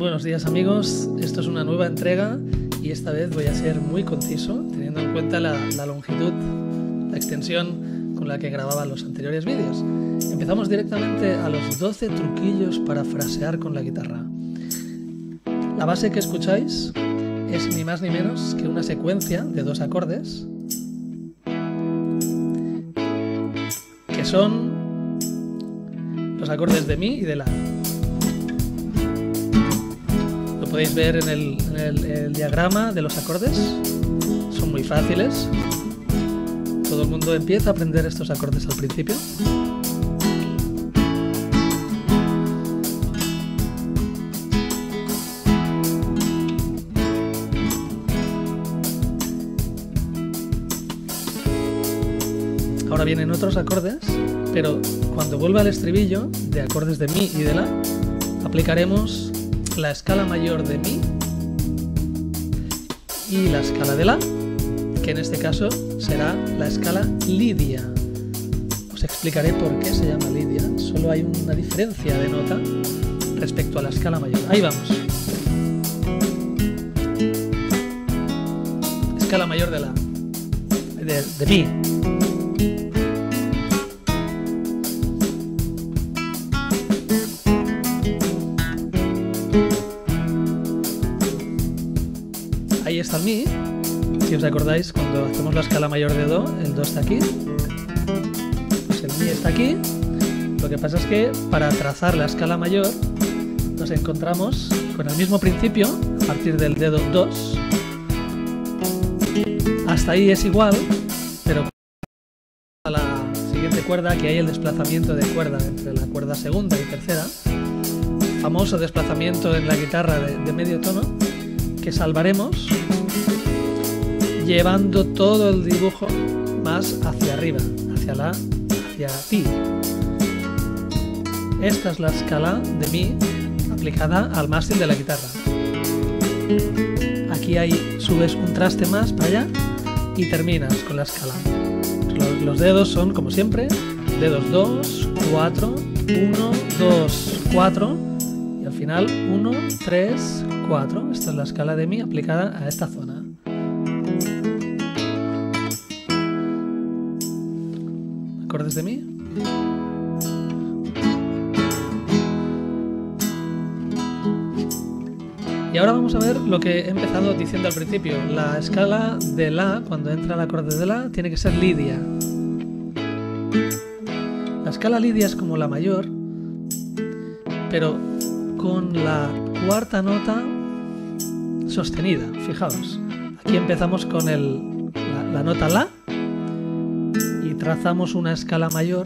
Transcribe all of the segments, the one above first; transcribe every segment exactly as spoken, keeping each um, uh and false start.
Buenos días amigos, esto es una nueva entrega y esta vez voy a ser muy conciso teniendo en cuenta la, la longitud, la extensión con la que grababa los anteriores vídeos. Empezamos directamente a los doce truquillos para frasear con la guitarra. La base que escucháis es ni más ni menos que una secuencia de dos acordes que son los acordes de mi y de la. Lo podéis ver en el, en el, el diagrama de los acordes, son muy fáciles. Todo el mundo empieza a aprender estos acordes al principio. Ahora vienen otros acordes, pero cuando vuelva al estribillo de acordes de mi y de la, aplicaremos la escala mayor de mi y la escala de la, que en este caso será la escala lidia. Os explicaré por qué se llama lidia, solo hay una diferencia de nota respecto a la escala mayor. Ahí vamos. Escala mayor de la, de, de mi. Ahí está el mi. Si os acordáis, cuando hacemos la escala mayor de do, el do está aquí, pues el mi está aquí. Lo que pasa es que para trazar la escala mayor nos encontramos con el mismo principio a partir del dedo dos. Hasta ahí es igual, pero a la siguiente cuerda, aquí hay el desplazamiento de cuerda entre la cuerda segunda y tercera, famoso desplazamiento en la guitarra de, de medio tono, que salvaremos llevando todo el dibujo más hacia arriba, hacia la, hacia ti. Esta es la escala de mi aplicada al mástil de la guitarra. Aquí hay, subes un traste más para allá y terminas con la escala. Los, los dedos son, como siempre, dedos dos, cuatro, uno, dos, cuatro y al final uno, tres, cuatro. Esta es la escala de mi aplicada a esta zona. Acordes de mi. Y ahora vamos a ver lo que he empezado diciendo al principio. La escala de la, cuando entra el acorde de la, tiene que ser lidia. La escala lidia es como la mayor, pero con la cuarta nota sostenida. Fijaos, aquí empezamos con el, la, la nota la y trazamos una escala mayor,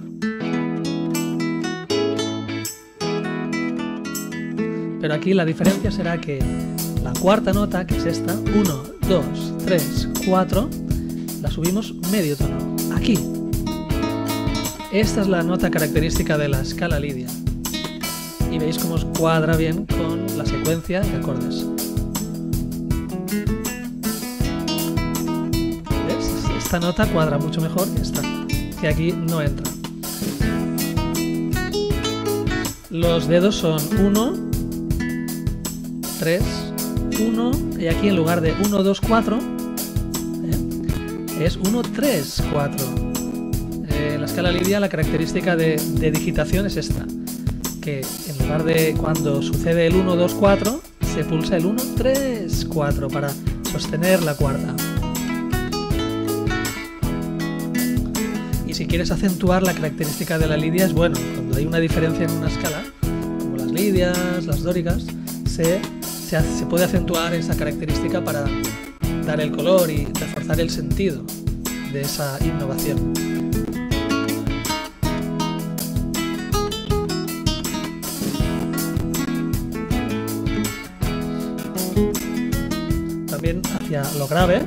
pero aquí la diferencia será que la cuarta nota, que es esta, uno, dos, tres, cuatro, la subimos medio tono, aquí. Esta es la nota característica de la escala lidia y veis cómo os cuadra bien con la secuencia de acordes. Esta nota cuadra mucho mejor que esta, que aquí no entra. Los dedos son uno, tres, uno, y aquí en lugar de uno, dos, cuatro, ¿eh? es uno, tres, cuatro. Eh, la escala lidia, la característica de, de digitación es esta, que en lugar de cuando sucede el uno, dos, cuatro, se pulsa el uno, tres, cuatro para sostener la cuarta. Si quieres acentuar la característica de la lidia, es bueno, cuando hay una diferencia en una escala, como las lidias, las dóricas, se, se, hace, se puede acentuar esa característica para dar el color y reforzar el sentido de esa innovación. También hacia lo grave.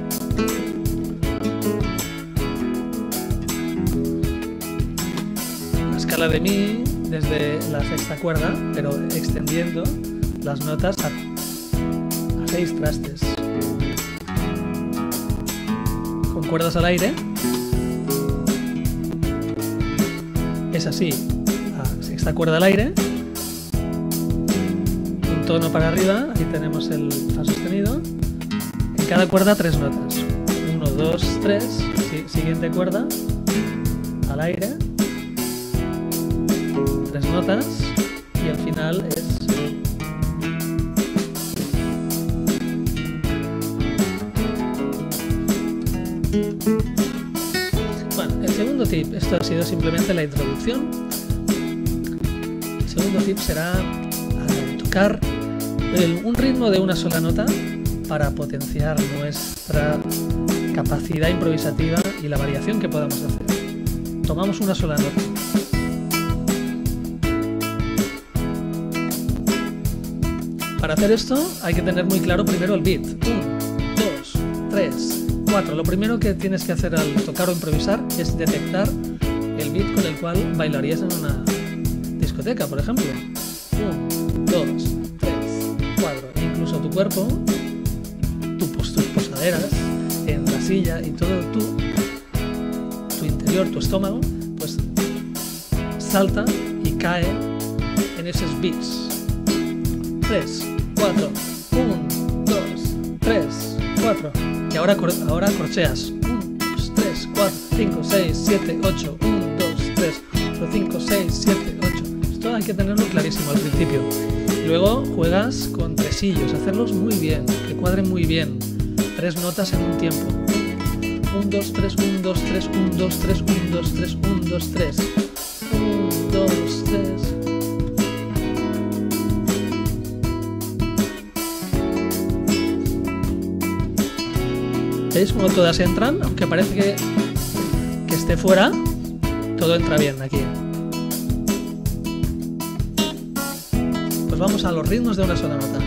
La de mi desde la sexta cuerda, pero extendiendo las notas a, a seis trastes. Con cuerdas al aire es así, la sexta cuerda al aire, tono para arriba, ahí tenemos el fa sostenido. En cada cuerda tres notas. uno, dos, tres. Sí, siguiente cuerda. Al aire. Tres notas. Y al final es... Bueno, el segundo tip, esto ha sido simplemente la introducción. El segundo tip será tocar el, un ritmo de una sola nota para potenciar nuestra capacidad improvisativa y la variación que podamos hacer. Tomamos una sola nota. Para hacer esto hay que tener muy claro primero el beat. uno, dos, tres, cuatro. Lo primero que tienes que hacer al tocar o improvisar es detectar el beat con el cual bailarías en una discoteca, por ejemplo. uno, dos, tres, cuatro. E incluso tu cuerpo, tu, tus posaderas en la silla y todo tu, tu interior, tu estómago, pues salta y cae en esos beats. tres, cuatro, uno, dos, tres, cuatro. Y ahora, ahora corcheas. uno, dos, tres, cuatro, cinco, seis, siete, ocho. uno, dos, tres, cuatro, cinco, seis, siete, ocho. Esto hay que tenerlo clarísimo al principio. Y luego juegas con tresillos, hacerlos muy bien, que cuadren muy bien. Tres notas en un tiempo. uno, dos, tres, uno, dos, tres, uno, dos, tres, uno, dos, tres, uno, dos, tres. uno, dos, tres. ¿Veis cómo todas entran? Aunque parece que, que esté fuera, todo entra bien aquí. Pues vamos a los ritmos de una sola nota.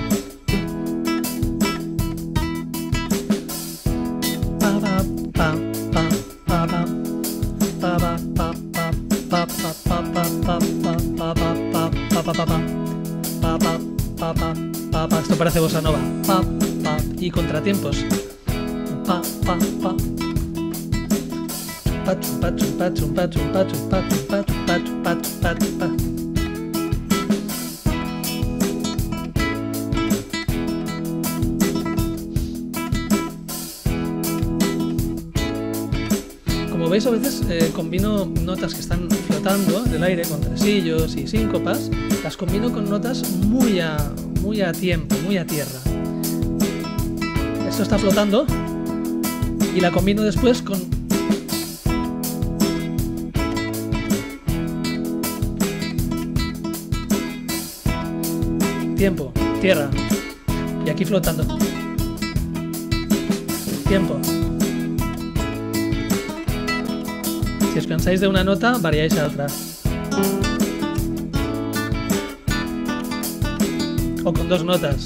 Esto parece bossa nova. Y contratiempos. Pa, pa, pa. Pa, chumpa, chumpa, chumpa, chumpa, chumpa, chumpa, chumpa, chumpa, chumpa, chumpa. Como veis, a veces eh, combino notas que están flotando en el aire con tresillos y síncopas, las combino con notas muy a, muy a tiempo, muy a tierra. Esto está flotando y la combino después con tiempo, tierra, y aquí flotando. Tiempo. Si os cansáis de una nota, variáis a otra. O con dos notas.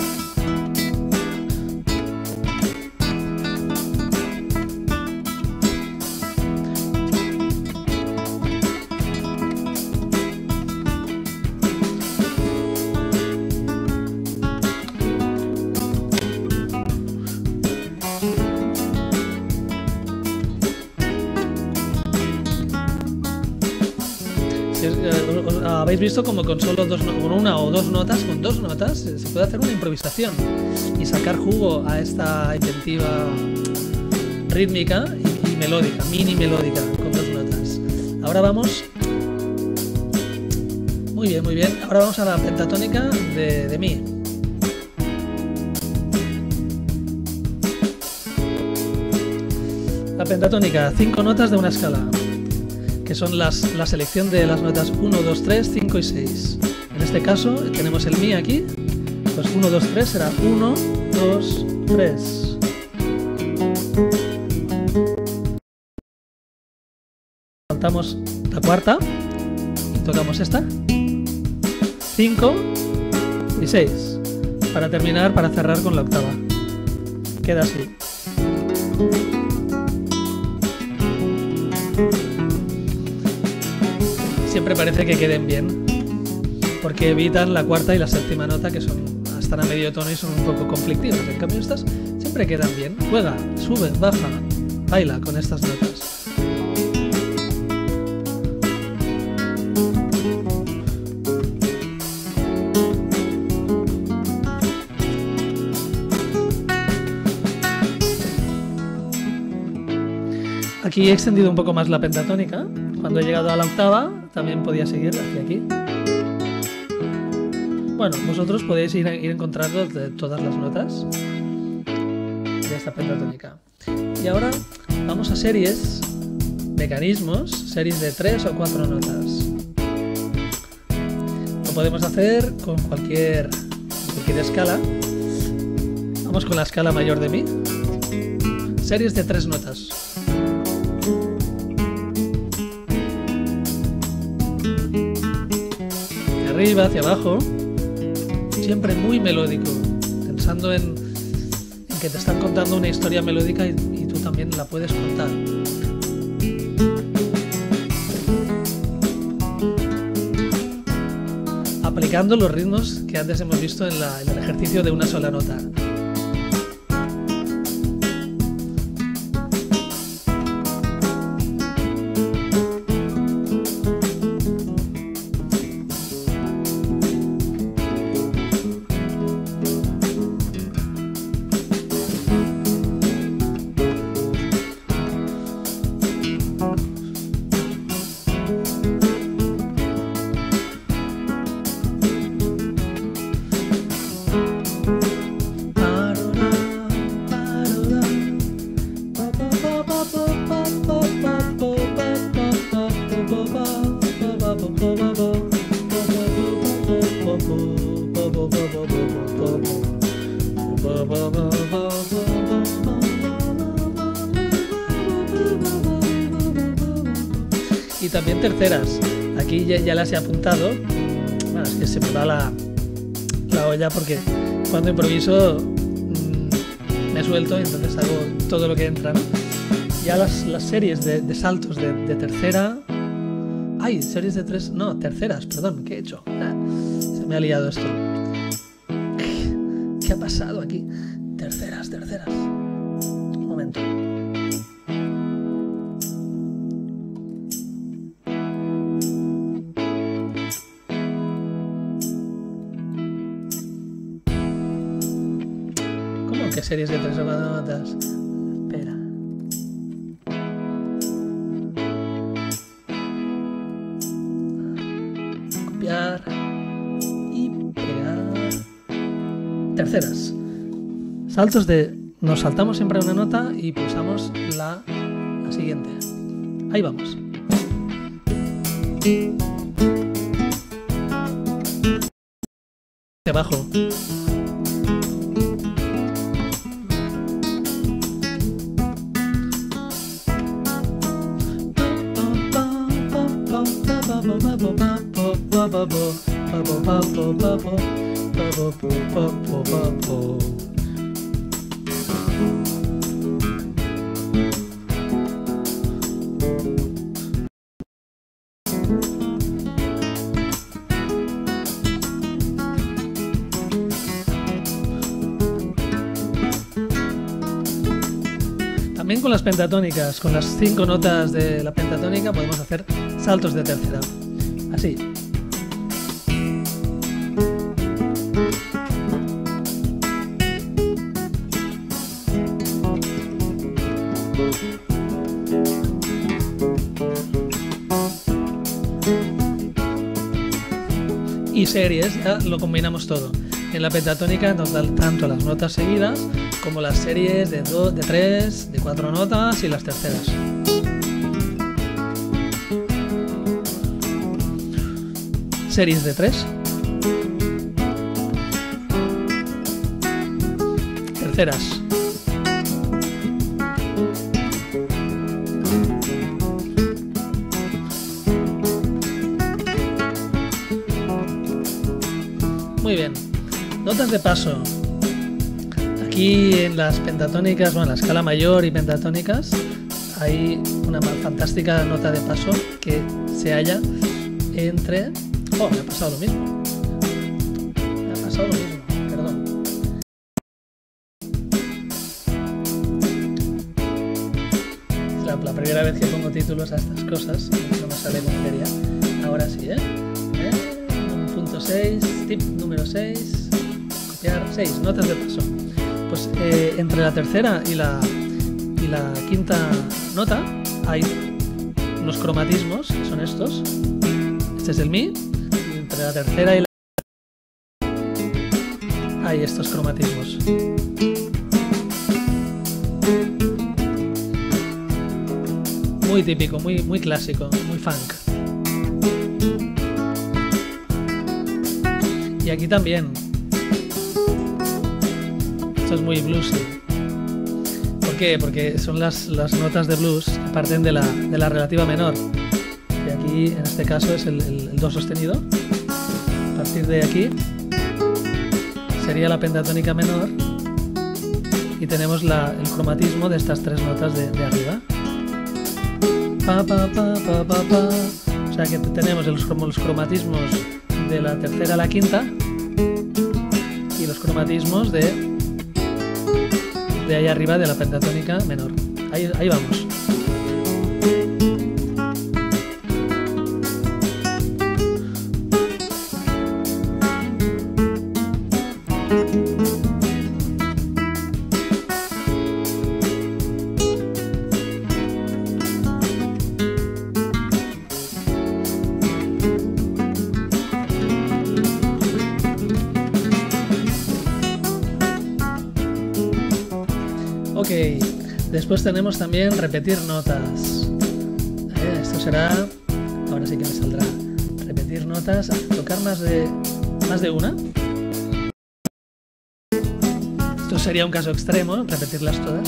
Habéis visto como con solo dos, con una o dos notas, con dos notas se puede hacer una improvisación y sacar jugo a esta inventiva rítmica y, y melódica, mini melódica, con dos notas. Ahora vamos, muy bien, muy bien. Ahora vamos a la pentatónica de, de mi. La pentatónica, cinco notas de una escala, que son las, la selección de las notas uno, dos, tres, cinco y seis. En este caso tenemos el mi aquí, pues uno, dos, tres será uno, dos, tres. Saltamos la cuarta y tocamos esta, cinco y seis, para terminar, para cerrar con la octava. Queda así. Siempre parece que queden bien, porque evitan la cuarta y la séptima nota, que son están a medio tono y son un poco conflictivas. En cambio estas siempre quedan bien. Juega, sube, baja, baila con estas notas. Aquí he extendido un poco más la pentatónica. Cuando he llegado a la octava, también podía seguir hacia aquí. Bueno, vosotros podéis ir, ir encontrando de todas las notas de esta pentatónica. Y ahora vamos a series, mecanismos, series de tres o cuatro notas. Lo podemos hacer con cualquier, cualquier escala. Vamos con la escala mayor de mi. Series de tres notas. De arriba hacia abajo. Siempre muy melódico. Pensando en, en que te están contando una historia melódica y, y tú también la puedes contar. Aplicando los ritmos que antes hemos visto en, la, en el ejercicio de una sola nota. Y también terceras. Aquí ya, ya las he apuntado. Bueno, es que se me va la, la olla porque cuando improviso mmm, me suelto y entonces hago todo lo que entra, ¿no? Ya las, las series de, de saltos de, de tercera... ¡Ay! Series de tres... No, terceras, perdón. ¿Qué he hecho? Ah, se me ha liado esto. ¿Qué ha pasado aquí? Terceras, terceras. Un momento. ¿Cómo que series de tres o cuatro notas? Espera. Copiar y pegar. Terceras. Saltos de... Nos saltamos siempre una nota y pulsamos la, la siguiente. Ahí vamos. De abajo. También con las pentatónicas, con las cinco notas de la pentatónica podemos hacer saltos de tercera. Así. Y series, ya lo combinamos todo. En la pentatónica nos dan tanto las notas seguidas como las series de dos, de tres, de cuatro notas y las terceras. Series de tres. Terceras. Muy bien. Notas de paso. Aquí en las pentatónicas, bueno, en la escala mayor y pentatónicas, hay una fantástica nota de paso que se halla entre... Oh, me ha pasado lo mismo. Me ha pasado lo mismo, perdón. Es la, la primera vez que pongo títulos a estas cosas, no me sale como quería. Ahora sí, ¿eh? ¿Eh? Punto seis, tip número seis, copiar seis, notas de paso. Pues eh, entre la tercera y la, y la quinta nota hay unos cromatismos, que son estos. Este es el Mi, y entre la tercera y la hay estos cromatismos. Muy típico, muy, muy clásico, muy funk. Y aquí también. Esto es muy bluesy. ¿Por qué? Porque son las, las notas de blues que parten de la, de la relativa menor. Y aquí, en este caso, es el, el, el Do sostenido. A partir de aquí sería la pentatónica menor. Y tenemos la, el cromatismo de estas tres notas de, de arriba. Pa, pa, pa, pa, pa, pa. O sea que tenemos los, los cromatismos de la tercera a la quinta y los cromatismos de de ahí arriba de la pentatónica menor. Ahí, ahí vamos. Ok, después tenemos también repetir notas. Eh, esto será, ahora sí que me saldrá, repetir notas, tocar más de, más de una. Esto sería un caso extremo, repetirlas todas.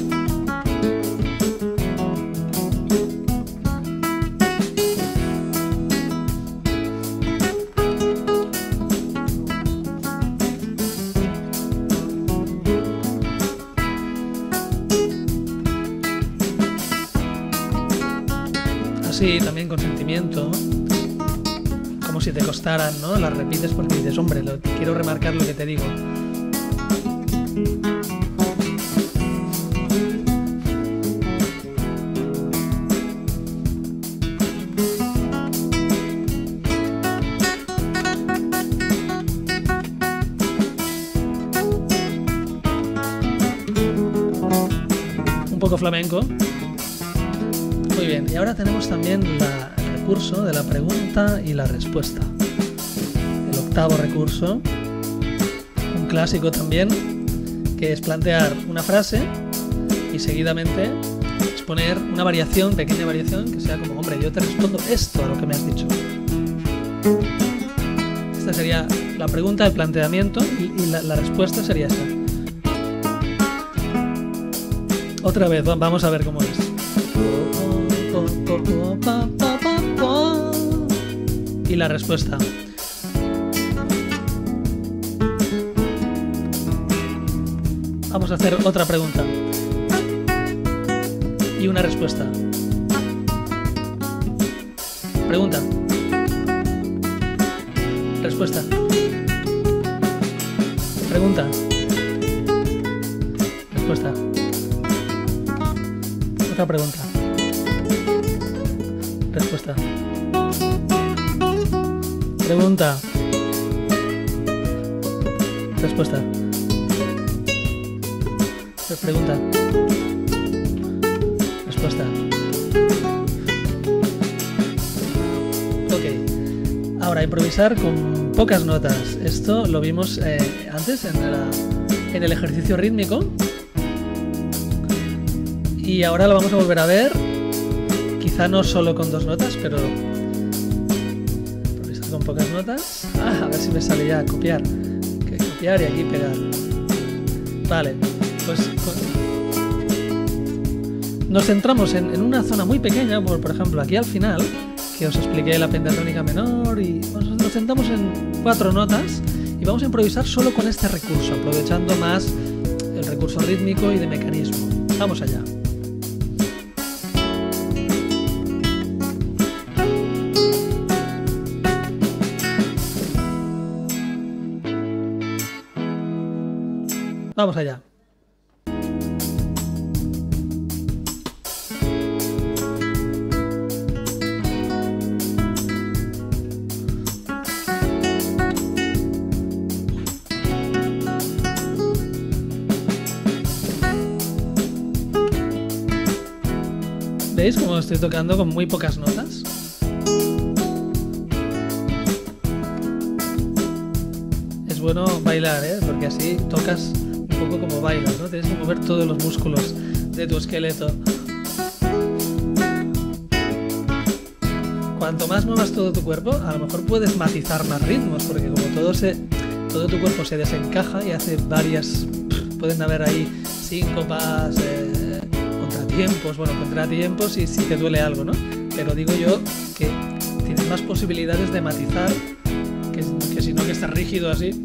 Así, también con sentimiento, como si te costaran, ¿no? Las repites porque dices, hombre, lo, quiero remarcar lo que te digo. Un poco flamenco. Muy bien, y ahora tenemos también la, el recurso de la pregunta y la respuesta. El octavo recurso, un clásico también, que es plantear una frase y seguidamente exponer una variación, pequeña variación, que sea como, hombre, yo te respondo esto a lo que me has dicho. Esta sería la pregunta, el planteamiento y, y la, la respuesta sería esta. Otra vez, vamos a ver cómo es. Y la respuesta. Vamos a hacer otra pregunta. Y una respuesta. Pregunta. Respuesta. Pregunta. Respuesta. Otra pregunta. Respuesta. Pregunta. Respuesta. Pregunta. Respuesta. Ok. Ahora, improvisar con pocas notas. Esto lo vimos eh, antes en, la, en el ejercicio rítmico. Y ahora lo vamos a volver a ver. Quizá no solo con dos notas, pero improvisar con pocas notas. Ah, a ver si me sale ya copiar. Que copiar y aquí pegar. Vale, pues nos centramos en, en una zona muy pequeña, por, por ejemplo aquí al final, que os expliqué la pentatónica menor, y bueno, nos centramos en cuatro notas y vamos a improvisar solo con este recurso, aprovechando más el recurso rítmico y de mecanismo. Vamos allá. Vamos allá. ¿Veis cómo estoy tocando con muy pocas notas? Es bueno bailar, ¿eh? Porque así tocas un poco como bailas, ¿no? Tienes que mover todos los músculos de tu esqueleto. Cuanto más muevas todo tu cuerpo, a lo mejor puedes matizar más ritmos, porque como todo se, todo tu cuerpo se desencaja y hace varias, pueden haber ahí síncopas, eh, contratiempos, bueno, contratiempos y sí que duele algo, ¿no? Pero digo yo que tienes más posibilidades de matizar que, que si no que estás rígido así.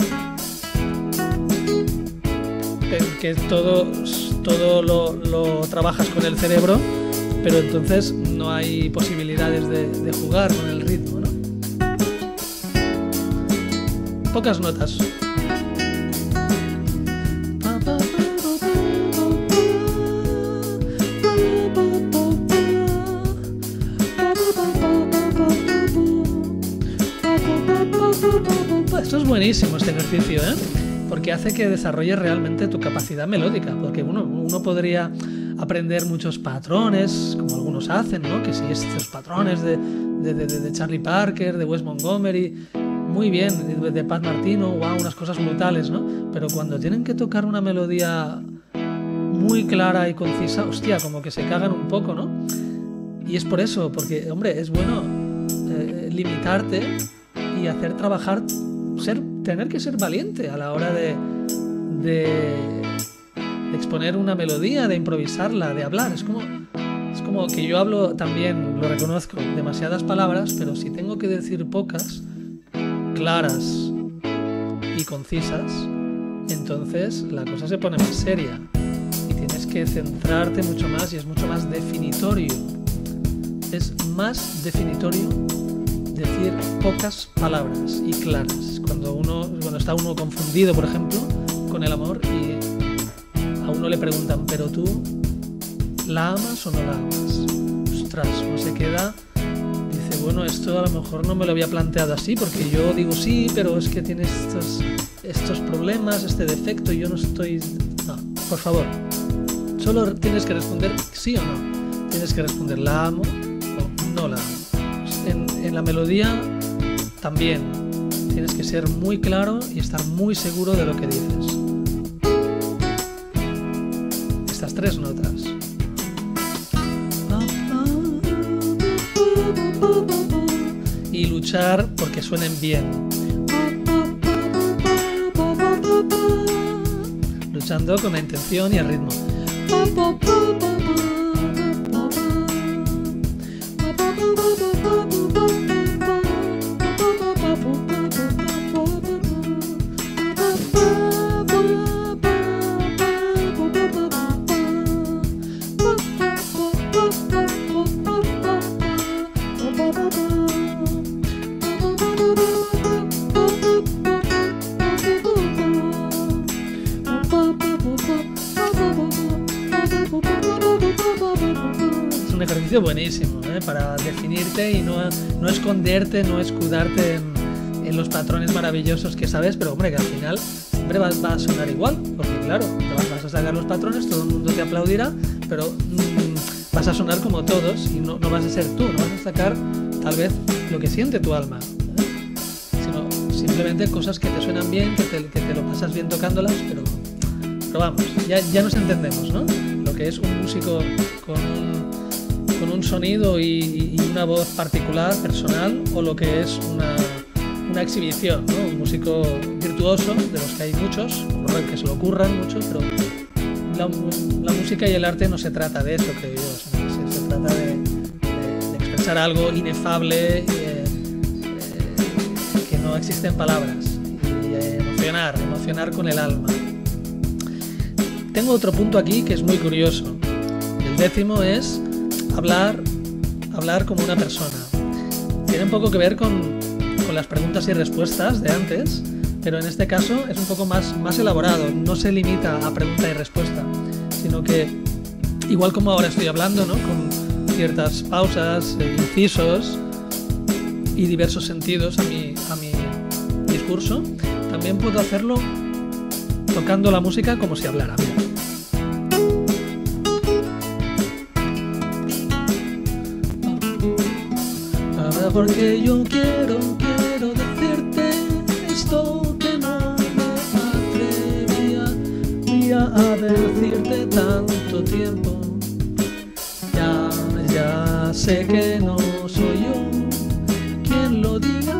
Que, que todo, todo lo, lo trabajas con el cerebro, pero entonces no hay posibilidades de, de jugar con el ritmo, ¿no? Pocas notas. Esto es buenísimo, este ejercicio, ¿eh? Porque hace que desarrolles realmente tu capacidad melódica, porque uno, uno podría aprender muchos patrones, como algunos hacen, ¿no? Que si estos patrones de, de, de, de Charlie Parker, de Wes Montgomery, muy bien, de, de Pat Martino, wow, unas cosas brutales, ¿no? Pero cuando tienen que tocar una melodía muy clara y concisa, hostia, como que se cagan un poco, ¿no? Y es por eso, porque, hombre, es bueno eh, limitarte y hacer trabajar, ser, tener que ser valiente a la hora de... de de exponer una melodía, de improvisarla, de hablar. Es como, es como que yo hablo también, lo reconozco, demasiadas palabras, pero si tengo que decir pocas, claras y concisas, entonces la cosa se pone más seria y tienes que centrarte mucho más y es mucho más definitorio. Es más definitorio decir pocas palabras y claras. Cuando, uno, cuando está uno confundido, por ejemplo, con el amor y a uno le preguntan, ¿pero tú la amas o no la amas? Ostras, no se queda. Dice, bueno, esto a lo mejor no me lo había planteado así, porque yo digo sí, pero es que tiene estos, estos problemas, este defecto, y yo no estoy... No, por favor, solo tienes que responder sí o no. Tienes que responder la amo o no la amo. En, en la melodía también tienes que ser muy claro y estar muy seguro de lo que dices. Estas tres notas. Y luchar porque suenen bien. Luchando con la intención y el ritmo. Es un ejercicio buenísimo, ¿eh? Para definirte y no, no esconderte, no escudarte en, en los patrones maravillosos que sabes, pero hombre, que al final siempre va, va a sonar igual, porque claro, te vas, vas a sacar los patrones, todo el mundo te aplaudirá, pero mmm, vas a sonar como todos y no, no vas a ser tú, no vas a sacar tal vez lo que siente tu alma, ¿eh? Sino simplemente cosas que te suenan bien, que te, que te lo pasas bien tocándolas, pero, pero vamos, ya, ya nos entendemos, ¿no? Lo que es un músico con un, con un sonido y, y una voz particular, personal, o lo que es una, una exhibición, ¿no? Un músico virtuoso, de los que hay muchos, que se lo ocurran mucho, pero la, la música y el arte no se trata de eso, creo yo, se, se trata de, de, de expresar algo inefable, eh, eh, que no existe en palabras, y eh, emocionar, emocionar con el alma. Tengo otro punto aquí que es muy curioso. El décimo es hablar, hablar como una persona. Tiene un poco que ver con, con las preguntas y respuestas de antes, pero en este caso es un poco más, más elaborado. No se limita a pregunta y respuesta, sino que, igual como ahora estoy hablando, ¿no? Con ciertas pausas, eh, incisos y diversos sentidos a mi, a mi discurso, también puedo hacerlo tocando la música como si hablara. Mira. porque yo quiero, quiero decirte esto que no me atrevía a decirte tanto tiempo. Ya, ya sé que no soy yo quien lo diga,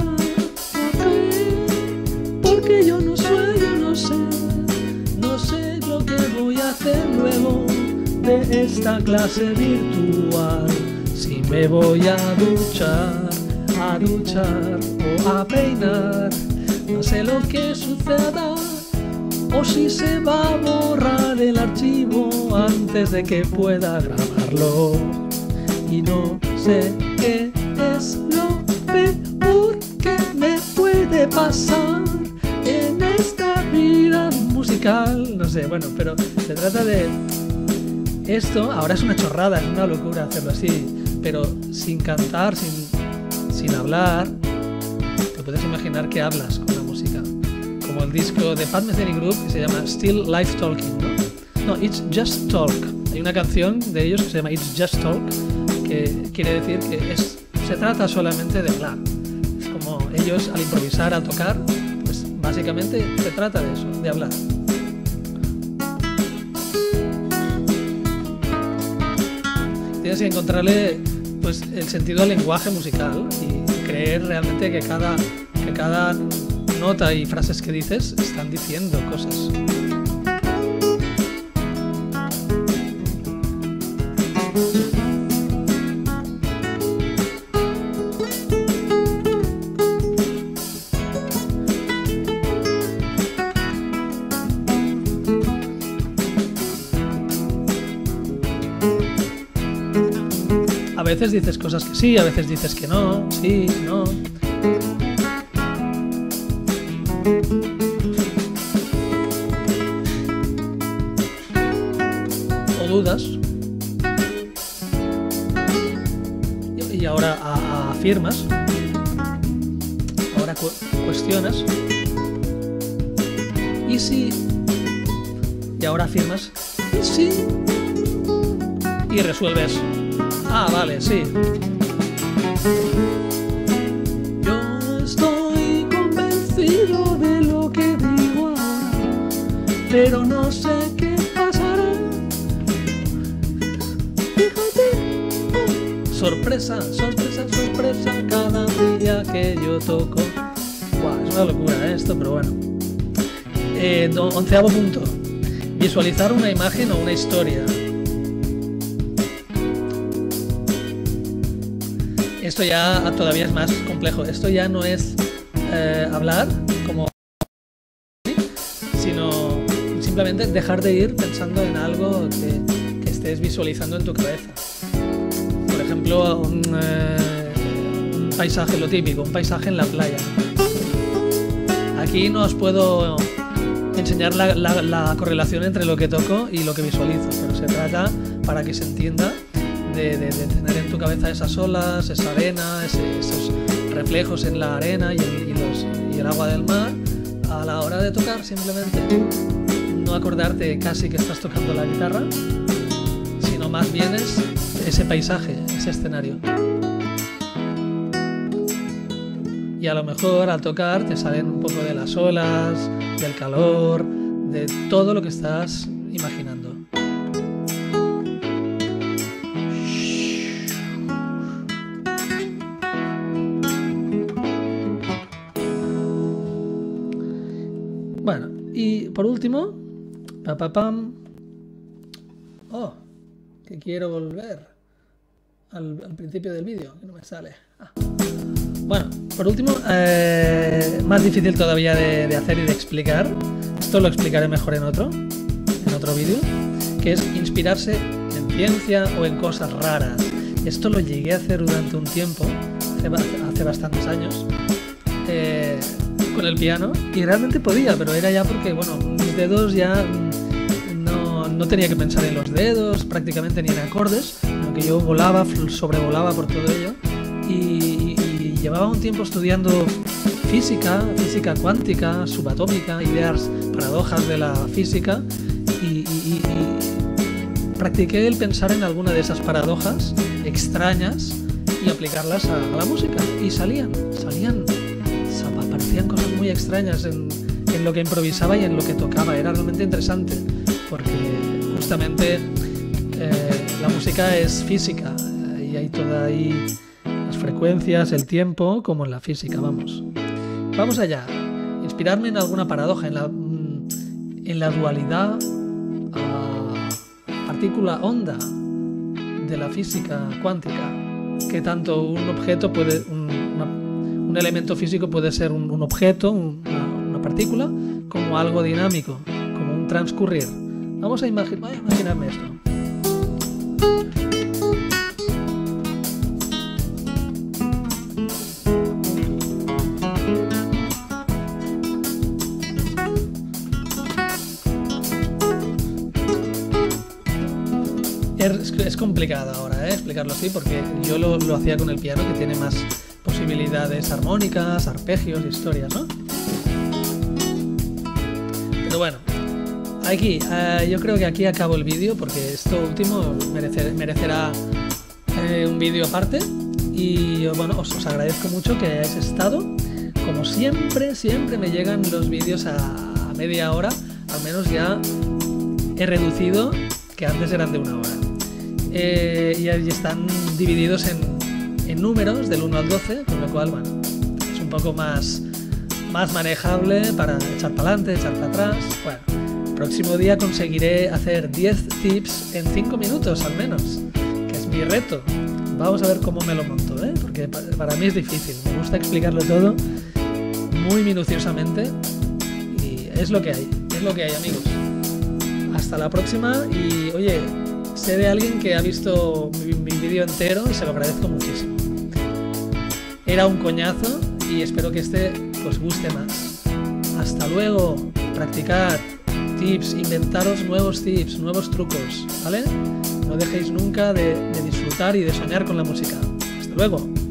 porque yo no soy, no sé, no sé lo que voy a hacer luego de esta clase virtual. Si me voy a duchar, a duchar o a peinar, no sé lo que suceda, o si se va a borrar el archivo antes de que pueda grabarlo. Y no sé qué es lo peor que me puede pasar en esta vida musical. No sé, bueno, pero se trata de esto. Ahora es una chorrada, es una locura hacerlo así, pero sin cantar, sin, sin hablar, te puedes imaginar que hablas con la música. Como el disco de Pat Metheny Group que se llama Still Life Talking, ¿no? No, It's Just Talk. Hay una canción de ellos que se llama It's Just Talk, que quiere decir que es, se trata solamente de hablar. Es como ellos al improvisar, al tocar, pues básicamente se trata de eso, de hablar. Tienes que encontrarle pues el sentido al lenguaje musical y creer realmente que cada, que cada nota y frases que dices están diciendo cosas. A veces dices cosas que sí, a veces dices que no, sí, no. O dudas. Y ahora a, a afirmas. Ahora cu cuestionas. Y sí. Y ahora afirmas. Y sí. Y resuelves. Ah, vale, sí. Yo estoy convencido de lo que digo ahora, pero no sé qué pasará. Fíjate. Oh. Sorpresa, sorpresa, sorpresa, cada día que yo toco. Buah, es una locura esto, pero bueno. Eh, onceavo punto. Visualizar una imagen o una historia. Esto ya todavía es más complejo. Esto ya no es eh, hablar como, sino simplemente dejar de ir pensando en algo que, que estés visualizando en tu cabeza. Por ejemplo, un, eh, un paisaje, lo típico, un paisaje en la playa. Aquí no os puedo enseñar la, la, la correlación entre lo que toco y lo que visualizo, pero se trata para que se entienda De, de, de tener en tu cabeza esas olas, esa arena, ese, esos reflejos en la arena y el, y, los, y el agua del mar. A la hora de tocar, simplemente no acordarte casi que estás tocando la guitarra, sino más bien es ese paisaje, ese escenario. Y a lo mejor al tocar te salen un poco de las olas, del calor, de todo lo que estás imaginando. Bueno, y por último, pa, pa, pam. Oh, que quiero volver al, al principio del vídeo, que no me sale. Ah. Bueno, por último, eh, más difícil todavía de, de hacer y de explicar. Esto lo explicaré mejor en otro, en otro vídeo, que es inspirarse en ciencia o en cosas raras. Esto lo llegué a hacer durante un tiempo, hace, hace bastantes años. Eh, con el piano y realmente podía, pero era ya porque, bueno, mis dedos ya no, no tenía que pensar en los dedos prácticamente ni en acordes, aunque yo volaba, sobrevolaba por todo ello y, y llevaba un tiempo estudiando física, física cuántica, subatómica, ideas, paradojas de la física y, y, y practiqué el pensar en alguna de esas paradojas extrañas y aplicarlas a, a la música. Y salían, salían, aparecían cosas muy extrañas en, en lo que improvisaba y en lo que tocaba. Era realmente interesante, porque justamente eh, la música es física y hay toda ahí las frecuencias, el tiempo, como en la física, vamos. Vamos allá. Inspirarme en alguna paradoja, en la, en la dualidad uh, partícula-onda de la física cuántica, que tanto un objeto puede, un, una, un elemento físico puede ser un, un objeto, una, una partícula, como algo dinámico, como un transcurrir. Vamos a, imagi voy a imaginarme esto. Es, es complicado ahora, ¿eh? explicarlo así, porque yo lo, lo hacía con el piano, que tiene más posibilidades armónicas, arpegios, historias, ¿no? Pero bueno, aquí, uh, yo creo que aquí acabo el vídeo, porque esto último merecer, merecerá eh, un vídeo aparte. Y bueno, os, os agradezco mucho que hayáis estado. Como siempre, siempre me llegan los vídeos a, a media hora, al menos ya he reducido, que antes eran de una hora. Eh, y ahí están divididos en, en números del uno al doce, con lo cual, bueno, es un poco más, más manejable para echar para adelante, echar para atrás. Bueno, el próximo día conseguiré hacer diez tips en cinco minutos al menos, que es mi reto. Vamos a ver cómo me lo monto, ¿eh? Porque para mí es difícil, me gusta explicarlo todo muy minuciosamente y es lo que hay, es lo que hay, amigos. Hasta la próxima y, oye, sé de alguien que ha visto mi, mi vídeo entero y se lo agradezco muchísimo. Era un coñazo y espero que este os guste más. Hasta luego, practicad tips, inventaros nuevos tips, nuevos trucos, ¿vale? No dejéis nunca de, de disfrutar y de soñar con la música. Hasta luego.